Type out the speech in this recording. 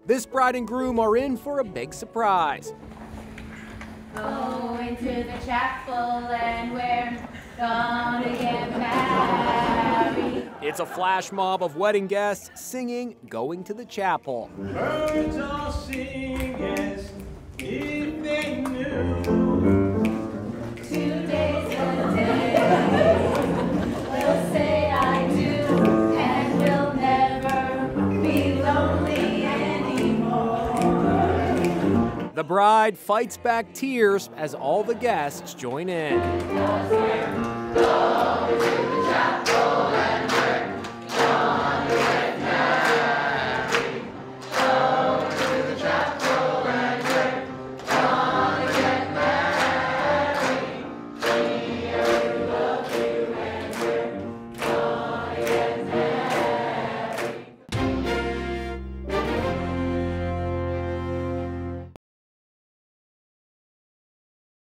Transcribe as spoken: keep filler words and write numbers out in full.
This bride and groom are in for a big surprise. Go into the chapel and we're gonna get married. It's a flash mob of wedding guests singing Going to the Chapel. Birds all sing as if they knew. Today's the day. We'll say I do, and we'll never be lonely anymore. The bride fights back tears as all the guests join in. Go to the chapel and